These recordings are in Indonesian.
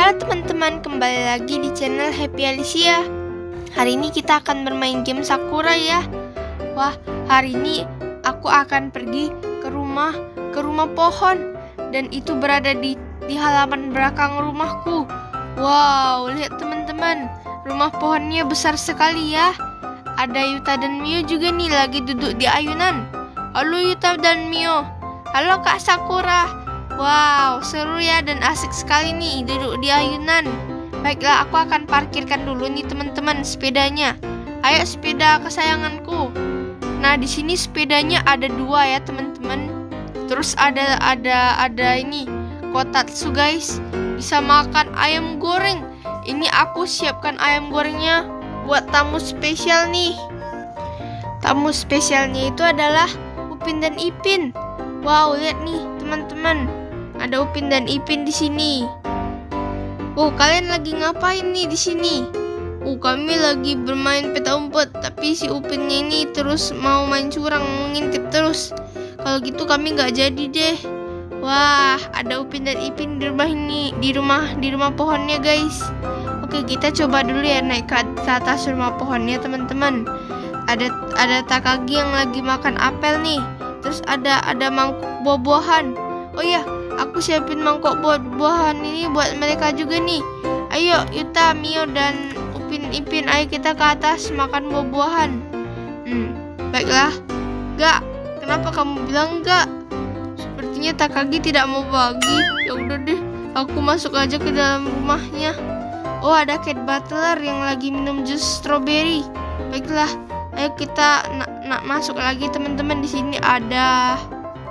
Halo teman-teman, kembali lagi di channel Happy Alicia. Hari ini kita akan bermain game Sakura ya. Wah, hari ini aku akan pergi ke rumah pohon, dan itu berada di halaman belakang rumahku. Wow, lihat teman-teman, rumah pohonnya besar sekali ya. Ada Yuta dan Mio juga nih lagi duduk di ayunan. Halo Yuta dan Mio. Halo Kak Sakura. Wow, seru ya dan asik sekali nih duduk di ayunan. Baiklah, aku akan parkirkan dulu nih teman-teman sepedanya. Ayo sepeda kesayanganku. Nah, di sini sepedanya ada dua ya teman-teman. Terus ada ini kotatsu guys. Bisa makan ayam goreng. Ini aku siapkan ayam gorengnya buat tamu spesial nih. Tamu spesialnya itu adalah Upin dan Ipin. Wow, lihat nih teman-teman. Ada Upin dan Ipin di sini. Oh, kalian lagi ngapain nih di sini? Oh, kami lagi bermain peta umpet, tapi si Upinnya ini terus mau main curang, mengintip terus. Kalau gitu kami nggak jadi deh. Wah, ada Upin dan Ipin di rumah ini, di rumah pohonnya guys. Oke, kita coba dulu ya naik ke atas rumah pohonnya teman-teman. Ada Takagi yang lagi makan apel nih. Terus ada mangkuk buah-buahan. Oh iya, aku siapin mangkok buah-buahan ini buat mereka juga nih. Ayo Yuta, Mio, dan Upin Ipin, ayo kita ke atas makan buah-buahan. Baiklah. Gak, kenapa kamu bilang enggak? Sepertinya Takagi tidak mau bagi. Ya udah deh, aku masuk aja ke dalam rumahnya. Oh, ada Cat Butler yang lagi minum jus strawberry. Baiklah, ayo kita nak masuk lagi teman-teman. Di sini ada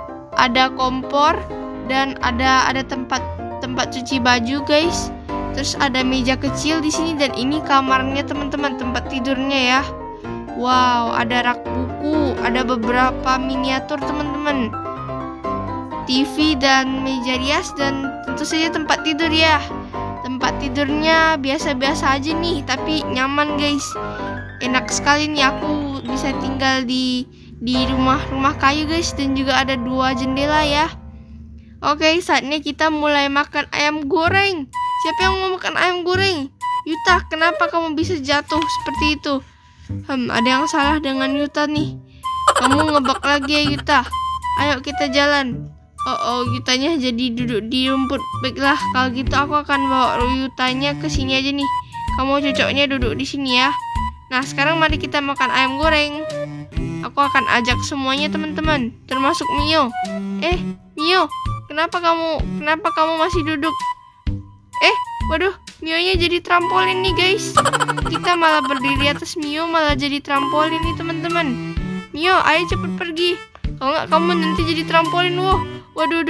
kompor dan ada tempat cuci baju guys. Terus ada meja kecil di sini dan ini kamarnya teman-teman, tempat tidurnya ya. Wow, ada rak buku, ada beberapa miniatur teman-teman. TV dan meja rias dan tentu saja tempat tidur ya. Tempat tidurnya biasa-biasa aja nih, tapi nyaman guys. Enak sekali nih, aku bisa tinggal di rumah kayu guys, dan juga ada dua jendela ya. Oke, saatnya kita mulai makan ayam goreng. Siapa yang mau makan ayam goreng? Yuta, kenapa kamu bisa jatuh seperti itu? Ada yang salah dengan Yuta nih. Kamu ngebak lagi ya Yuta. Ayo kita jalan. Oh, Yutanya jadi duduk di rumput. Baiklah, kalau gitu aku akan bawa Yutanya ke sini aja nih. Kamu cocoknya duduk di sini ya. Nah, sekarang mari kita makan ayam goreng. Aku akan ajak semuanya teman-teman, termasuk Mio. Mio, kenapa kamu masih duduk? Waduh, Mio-nya jadi trampolin nih guys. Kita malah berdiri atas Mio, malah jadi trampolin nih teman-teman. Mio, ayo cepet pergi. Kalau nggak kamu nanti jadi trampolin. Waduh.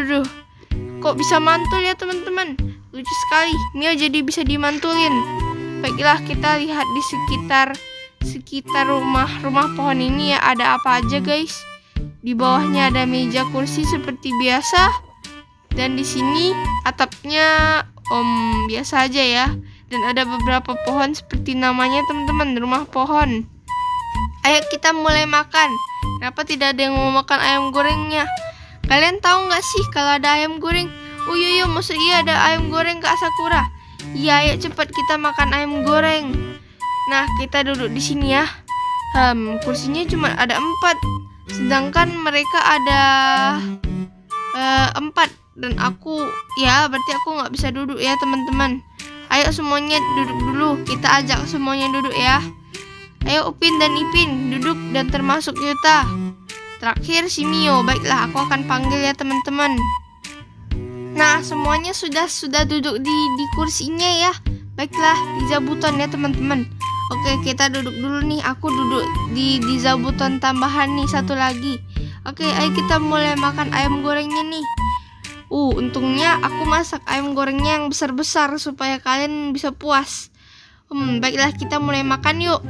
Kok bisa mantul ya teman-teman? Lucu sekali. Mio jadi bisa dimantulin. Baiklah, kita lihat di sekitar rumah pohon ini ya, ada apa aja guys. Di bawahnya ada meja kursi seperti biasa, dan di sini atapnya biasa aja ya, dan ada beberapa pohon seperti namanya teman-teman, rumah pohon. Ayo kita mulai makan. Kenapa tidak ada yang mau makan ayam gorengnya? Kalian tahu nggak sih kalau ada ayam goreng? Oh iya, maksud iya ada ayam goreng Kak Sakura. Iya, ayo cepat kita makan ayam goreng. Nah, kita duduk di sini ya. Kursinya cuma ada 4, sedangkan mereka ada 4 dan aku ya, berarti aku nggak bisa duduk ya teman-teman. Ayo semuanya duduk dulu. Kita ajak semuanya duduk ya. Ayo Upin dan Ipin duduk, dan termasuk Yuta. Terakhir si Mio. Baiklah, aku akan panggil ya teman-teman. Nah, semuanya sudah duduk di kursinya ya. Baiklah, di zabuton ya teman-teman. Oke, kita duduk dulu nih. Aku duduk di zabuton tambahan nih, satu lagi. Oke, ayo kita mulai makan ayam gorengnya nih. Untungnya aku masak ayam gorengnya yang besar-besar supaya kalian bisa puas. Baiklah, kita mulai makan yuk.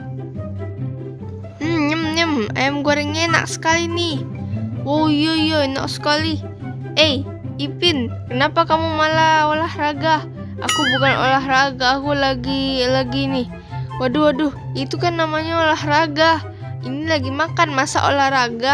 Nyem, ayam gorengnya enak sekali nih. Oh iya, enak sekali. Ipin, kenapa kamu malah olahraga? Aku bukan olahraga, aku lagi nih. Waduh, itu kan namanya olahraga. Ini lagi makan, masa olahraga?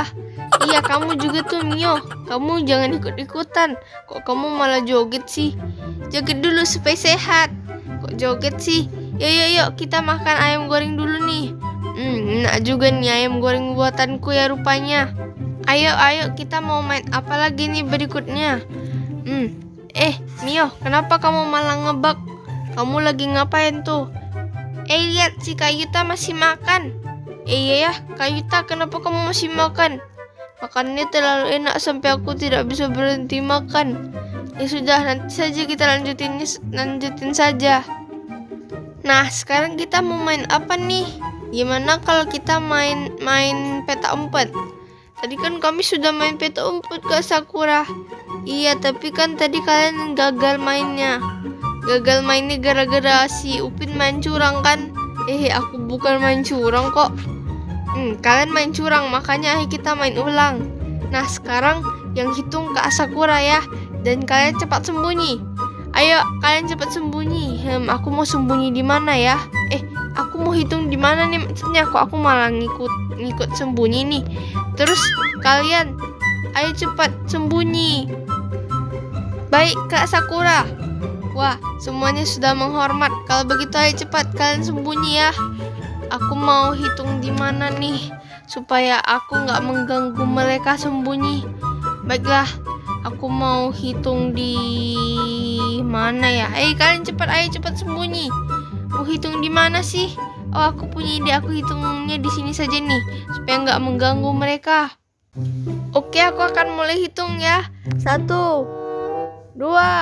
Iya, kamu juga tuh Mio. Kamu jangan ikut-ikutan. Kok kamu malah joget sih? Joget dulu supaya sehat. Kok joget sih? Yuk, kita makan ayam goreng dulu nih. Enak juga nih ayam goreng buatanku ya rupanya. Ayo, kita mau main apa lagi nih berikutnya? Mio, kenapa kamu malah ngebak? Kamu lagi ngapain tuh? Lihat si Kayuta masih makan. Iya ya, Kayuta, kenapa kamu masih makan? Makannya terlalu enak sampai aku tidak bisa berhenti makan. Ya sudah, nanti saja kita lanjutin saja. Nah, sekarang kita mau main apa nih? Gimana kalau kita main peta umpet? Tadi kan kami sudah main peta umpet ke Sakura. Iya, tapi kan tadi kalian gagal mainnya. Gagal mainnya gara-gara si Upin main curang kan? Aku bukan main curang kok. Kalian main curang, makanya kita main ulang. Nah, sekarang yang hitung Kak Sakura ya. Dan kalian cepat sembunyi. Ayo, kalian cepat sembunyi. Aku mau sembunyi di mana ya? Aku mau hitung di mana nih maksudnya? Kok aku malah ngikut sembunyi nih? Terus kalian, ayo cepat sembunyi. Baik, Kak Sakura. Wah, semuanya sudah menghormat. Kalau begitu ayo cepat kalian sembunyi ya. Aku mau hitung di mana nih supaya aku nggak mengganggu mereka sembunyi. Baiklah, aku mau hitung di mana ya? Kalian cepat, ayo cepat sembunyi. Mau hitung di mana sih? Oh, aku punya ide. Aku hitungnya di sini saja nih supaya nggak mengganggu mereka. Oke, aku akan mulai hitung ya. 1, 2,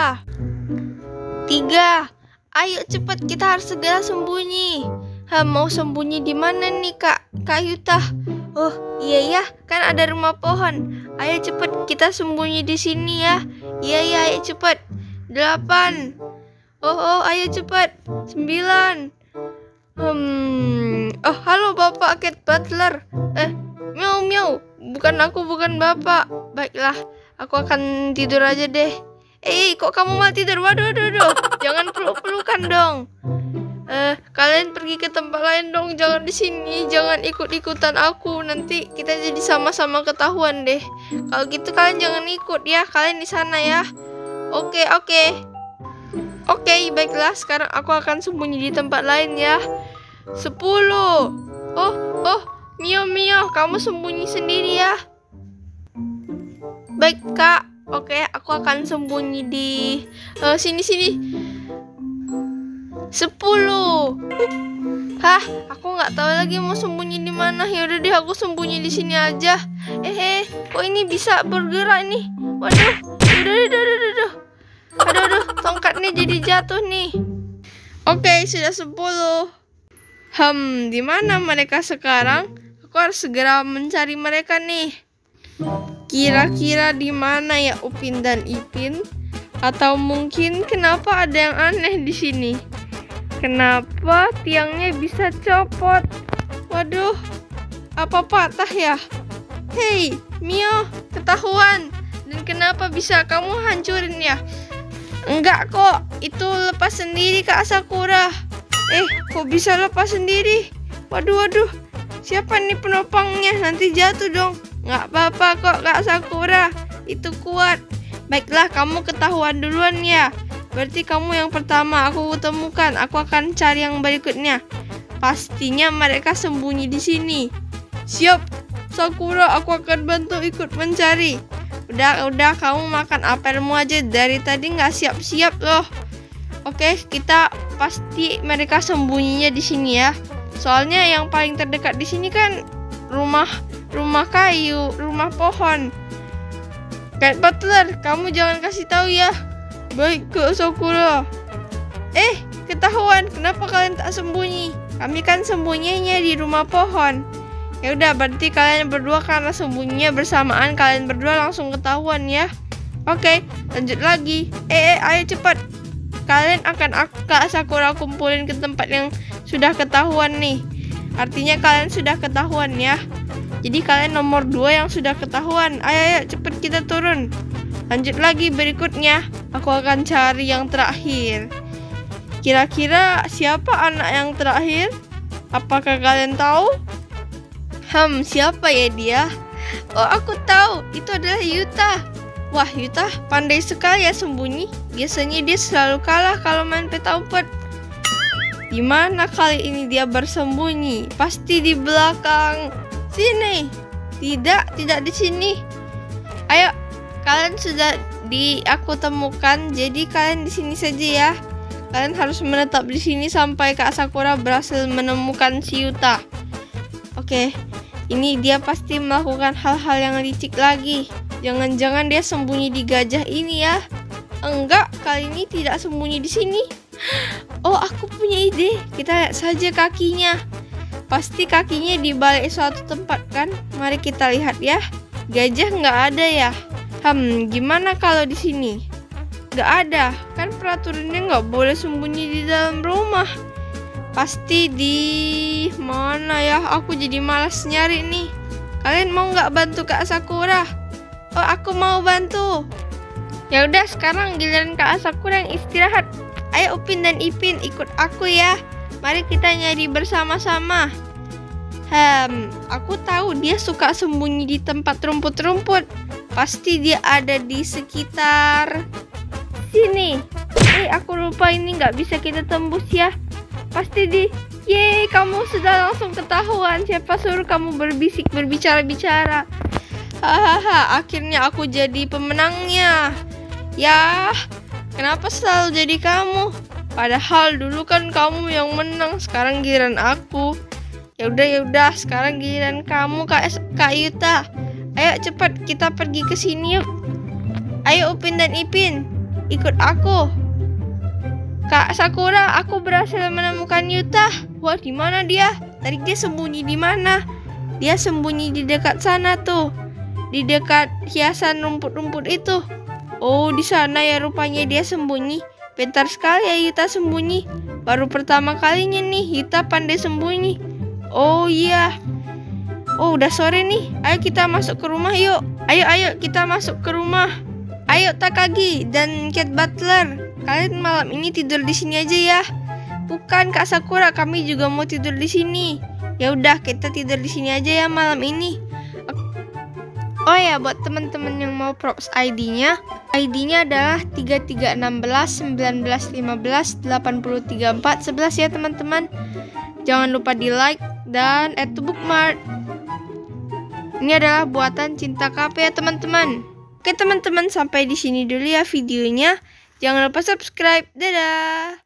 3. Ayo cepat, kita harus segera sembunyi. Mau sembunyi di mana nih Kak Yuta? Oh iya ya, kan ada rumah pohon. Ayo cepet kita sembunyi di sini ya. Iya, ayo cepet. 8. Oh, ayo cepet. 9. Halo Bapak Cat Butler. Miau. Bukan Bapak. Baiklah, aku akan tidur aja deh. Kok kamu mau tidur? Waduh. Jangan peluk-pelukan dong. Kalian pergi ke tempat lain dong, jangan di sini, jangan ikut-ikutan aku. Nanti kita jadi sama-sama ketahuan deh. Kalau gitu kalian jangan ikut ya, kalian di sana ya. Oke, baiklah. Sekarang aku akan sembunyi di tempat lain ya. 10. Oh, Mio, kamu sembunyi sendiri ya. Baik Kak. Oke, aku akan sembunyi di sini. 10. Aku nggak tahu lagi mau sembunyi di mana. Yaudah deh, aku sembunyi di sini aja. Kok ini bisa bergerak nih? Waduh, aduh, tongkatnya jadi jatuh nih. Oke, sudah 10. Di mana mereka sekarang? Aku harus segera mencari mereka nih. Kira-kira di mana ya Upin dan Ipin? Atau mungkin kenapa ada yang aneh di sini? Kenapa tiangnya bisa copot? Waduh, apa patah ya? Hei, Mio, ketahuan. Dan kenapa bisa kamu hancurin ya? Enggak kok, itu lepas sendiri Kak Sakura. Kok bisa lepas sendiri? Waduh, siapa nih penopangnya? Nanti jatuh dong. Nggak apa-apa kok Kak Sakura, itu kuat. Baiklah, kamu ketahuan duluan ya. Berarti kamu yang pertama aku temukan. Aku akan cari yang berikutnya. Pastinya mereka sembunyi di sini. Siap, Sakura, aku akan bantu ikut mencari. Udah, kamu makan apelmu aja. Dari tadi nggak siap-siap loh. Oke, kita pasti mereka sembunyinya di sini ya. Soalnya yang paling terdekat di sini kan rumah kayu, rumah pohon. Cat Butler, kamu jangan kasih tahu ya. Baik Kak Sakura. Ketahuan, kenapa kalian tak sembunyi? Kami kan sembunyinya di rumah pohon. Ya udah, berarti kalian berdua karena sembunyinya bersamaan, kalian berdua langsung ketahuan ya. Oke, lanjut lagi. Ayo cepat. Kalian akan Kak Sakura kumpulin ke tempat yang sudah ketahuan nih. Artinya kalian sudah ketahuan ya. Jadi kalian nomor 2 yang sudah ketahuan. Ayo cepet kita turun. Lanjut lagi berikutnya. Aku akan cari yang terakhir. Kira-kira siapa anak yang terakhir? Apakah kalian tahu? Siapa ya dia? Oh, aku tahu. Itu adalah Yuta. Wah, Yuta pandai sekali ya sembunyi. Biasanya dia selalu kalah kalau main peta umpet. Di mana kali ini dia bersembunyi? Pasti di belakang sini. Tidak di sini. Ayo, kalian sudah aku temukan. Jadi kalian di sini saja ya. Kalian harus menetap di sini sampai Kak Sakura berhasil menemukan si Yuta. Oke, ini dia pasti melakukan hal-hal yang licik lagi. Jangan-jangan dia sembunyi di gajah ini ya? Enggak, kali ini tidak sembunyi di sini. Oh, aku punya ide. Kita lihat saja kakinya. Pasti kakinya di balik suatu tempat kan? Mari kita lihat ya. Gajah nggak ada ya? Gimana kalau di sini? Nggak ada. Kan peraturannya nggak boleh sembunyi di dalam rumah. Pasti di mana ya? Aku jadi malas nyari nih. Kalian mau nggak bantu Kak Sakura? Oh, aku mau bantu. Ya udah, sekarang giliran Kak Sakura yang istirahat. Ayo Upin dan Ipin ikut aku ya. Mari kita nyari bersama-sama. Aku tahu dia suka sembunyi di tempat rumput-rumput. Pasti dia ada di sekitar sini. Aku lupa ini nggak bisa kita tembus ya. Pasti di... Yeay, kamu sudah langsung ketahuan. Siapa suruh kamu berbicara-bicara. Hahaha, akhirnya aku jadi pemenangnya. Ya, kenapa selalu jadi kamu? Padahal dulu kan kamu yang menang, sekarang giliran aku. Ya udah, sekarang giliran kamu Kak Yuta. Ayo cepat kita pergi ke sini yuk. Ayo Upin dan Ipin, ikut aku. Kak Sakura, aku berhasil menemukan Yuta. Wah, di mana dia? Tadi dia sembunyi di mana? Dia sembunyi di dekat sana tuh. Di dekat hiasan rumput-rumput itu. Oh, di sana ya rupanya dia sembunyi. Pintar sekali ya Yuta sembunyi. Baru pertama kalinya nih Yuta pandai sembunyi. Oh iya. Oh, udah sore nih. Ayo kita masuk ke rumah yuk. Ayo kita masuk ke rumah. Ayo Takagi dan Cat Butler. Kalian malam ini tidur di sini aja ya. Bukan Kak Sakura, kami juga mau tidur di sini. Ya udah, kita tidur di sini aja ya malam ini. Oh ya, buat teman-teman yang mau props ID-nya adalah 33161915803411 ya teman-teman. Jangan lupa di like dan add to bookmark. Ini adalah buatan Cinta Cafe ya teman-teman. Oke teman-teman, sampai di sini dulu ya videonya. Jangan lupa subscribe. Dadah.